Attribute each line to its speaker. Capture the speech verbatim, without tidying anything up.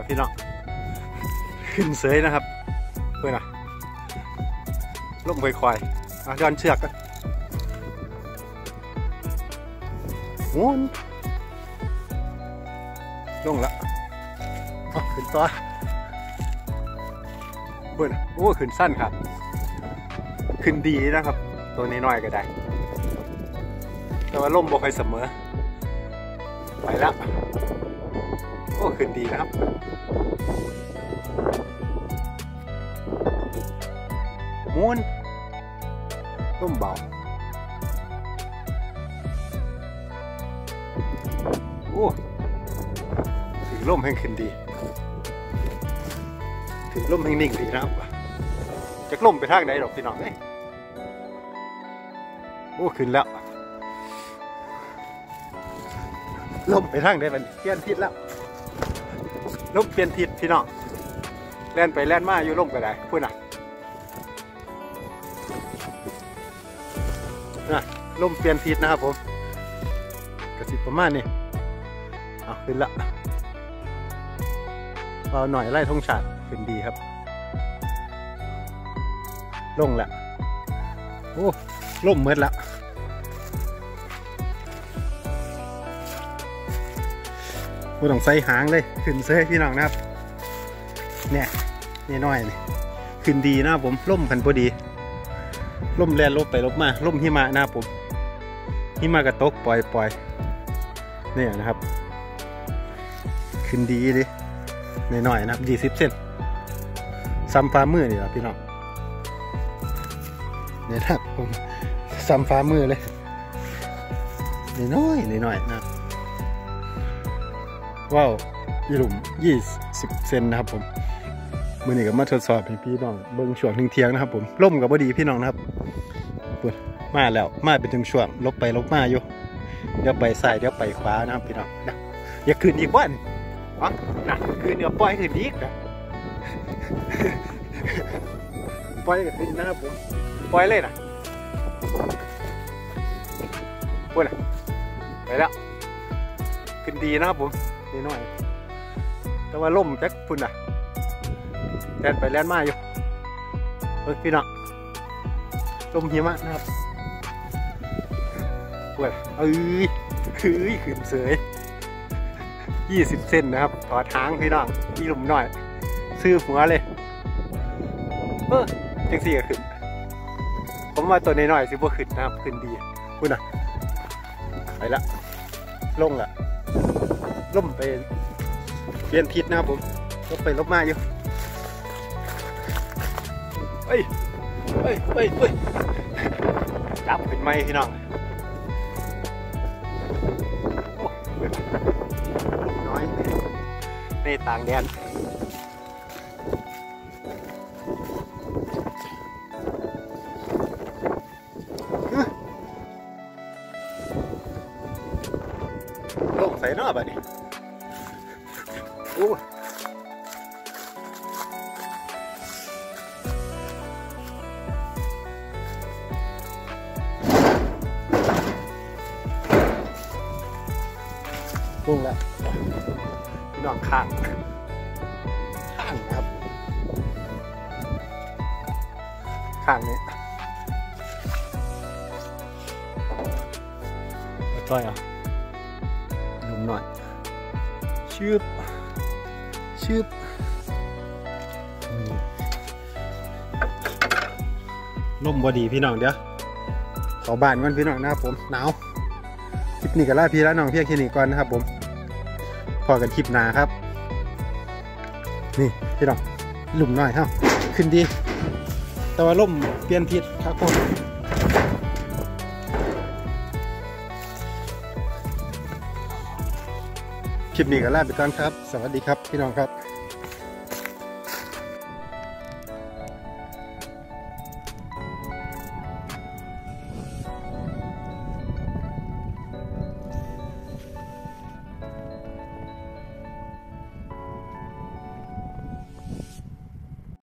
Speaker 1: พี่น้องขึ้นเสยนะครับเพื่อนอะล่มค่อยๆย้อนเชือกกันหมุนลงแล้วขึ้นตัวเพื่อนโอ้ขึ้นสั้นครับขึ้นดีนะครับตัวนี้น้อยก็ได้แต่ว่าล่มบ่ค่อยเสมอไปแล้วโอ้ขึ้นดีนะครับม้วนล่มเบาโอ้ถึงล่มแห่งขึ้นดีถึงล่มแห่งนิ่งดีนะครับจะล่มไปทางไหนหรอกพี่น้องเอ้ยโอ้ขึ้นแล้วล่มไปทางไหนมันเปลี่ยนทิศแล้วล่มเปลี่ยนทิศพี่น้องแล่นไปแล่นมาอยู่ล่มก็ได้พูดนะนะล่มเปลี่ยนทิศนะครับผมกระสิบประมาณนี้เอาขึ้นละเอาหน่อยไล่ทงฉาดขึ้นดีครับลงแล้วโอ้ล่มเมื่อละกูต้องใส่หางเลยขึ้นเสื้อพี่น้องนะครับเนี่ยนี่น้อยนี่ขึ้นดีนะผมล่มกันพอดีล่มแรงลบไปลบมาล่มหิมะนะผมหิมะกระตกปล่อยปล่อยเนี่ยนะครับขึ้นดีดิหน่อยๆนะครับยี่สิบเซนซ้ำฟ้ามือนี่แหละพี่น้องเนี่ยครับผมซ้ำฟ้ามือเลยน้อยๆน้อยๆนะว้าวยี่หลุมยี่สิบเซนนะครับผมมือนี้ก็มาทดสอบให้พี่น้องเบิ้งช่วงทิ้งเทียงนะครับผมล่มกับพอดีพี่น้องนะครับปุ๊บมาแล้วมาเป็นถึงช่วงลบไปลบมาอยู่เดี๋ยวไปซ้ายเดี๋ยวไปขวานะครับพี่น้องนะอย่าคืนอีกวันอ๋อนะคืนเดี๋ยวปล่อยคืนอีกนะปล่อยคืนนะครับผมปล่อยเลยนะปุ๊บนะไปแล้วขึ้นดีนะครับผมนี่น้อยแต่ว่าล่มแจ็คพุ่นอ่ะแล่นไปแล่นมาอยู่เฮ้ยพี่น้องล่มหิมะนะครับปุ๊บเอ้ยเอ้ยขึ้นเสยยี่สิบเซนนะครับถอดหางพี่น้องยี่หลุมหน่อยซื้อหัวเลยเออจังสี่ก็ขึ้นผมว่าตัวน้อยๆสิบ่ขึ้นนะครับขึ้นดีพุ่นอ่ะไปละลงละล่มไปเปลี่ยนทิศนะครับผมลบไปลบมาอยู่เฮ้ยเฮ้ยเฮ้ยเฮ้ยจับเป็นไม้พี่น้องโอ้ลูกน้อยในต่างแดนลงใส่นอกแบบนี้โอ้ลงแล้วพี่น้องข้างข้างครับข้างนี้ค่อยๆอ่ะลงหน่อยชืบชืบล่มบอดีพี่น้องเดี๋ยวขอบ้านกันพี่น้องนะครับผมหนาวคลิปนี้ก็ลาพี่แล้วน้องเพียงแค่นี้ก่อนนะครับผมพอกันคลิปหน้าครับนี่พี่น้องหลุมหน่อยครับขึ้นดีแต่ว่าล่มเปลี่ยนทิศครับผมคลิปนี้ก็ลาไปก่อนครับสวัสดีครับพี่น้องครับ